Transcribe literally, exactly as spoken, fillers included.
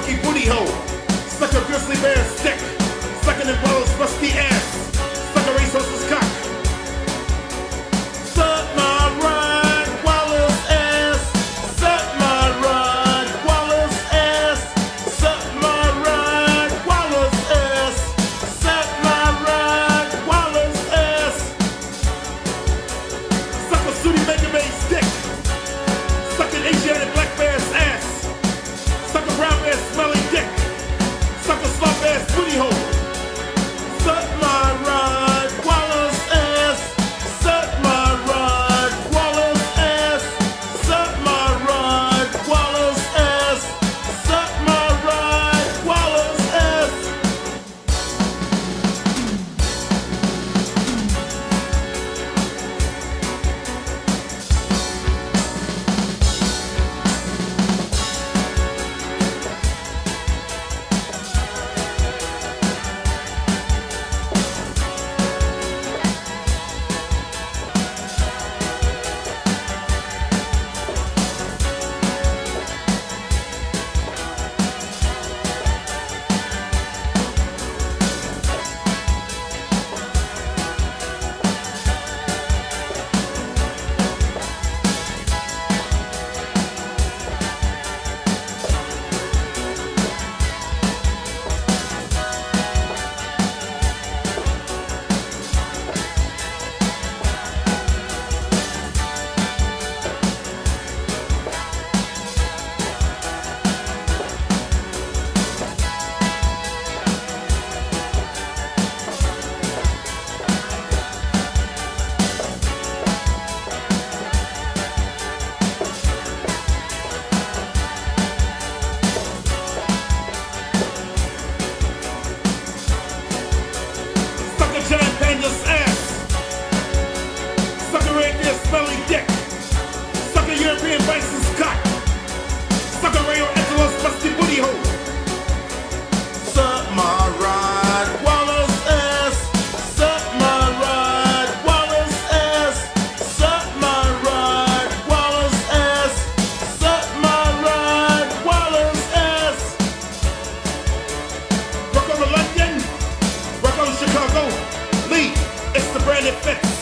funky booty hole. Suck a grizzly bear stick. Sucking in Wallace rusty ass. Suck a racehorse's cock. Suck my ride, Wallace ass. Suck my ride, Wallace ass. Suck my ride, Wallace ass. Suck my ride, Wallace ass. Suck a Sooty Mega Man stick. Suck an Asiatic black bear's ass. Suck a brown bear's smelly dick. Suck a slump ass booty hole. Suck my ride, Wallace ass. Suck my ride, Wallace ass. Suck my ride, Wallace ass. Suck my ride, Wallace ass. Giant panda's ass. Suck a reindeer smelly dick. Suck a European bison's cock. Suck a Rayo Angelo's musty booty hole. Suck my ride, Wallace ass. Suck my ride, Wallace ass. Suck my ride, Wallace ass. Suck my ride, Wallace ass. Rock over London. Rock on Chicago. Lee, it's the Brandon Fitz.